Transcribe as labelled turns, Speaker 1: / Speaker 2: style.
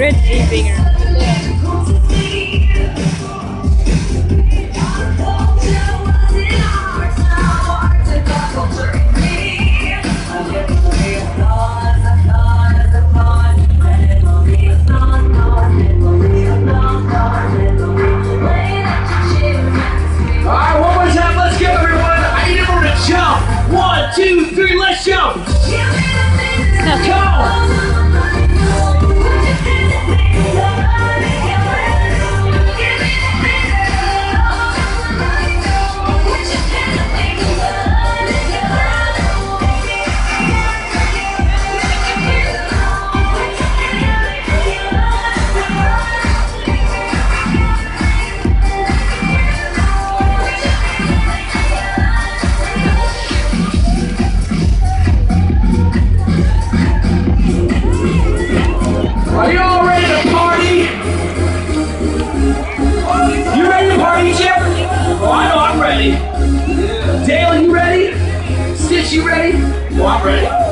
Speaker 1: a G-finger.
Speaker 2: Alright, one more time, let's go everyone. I need everyone to jump. 1, 2, 3, let's jump. Go! Are you all ready to party? You ready to party, Chip? Oh, I know I'm ready. Dale, you ready? Stitch, you ready? Oh, I'm ready.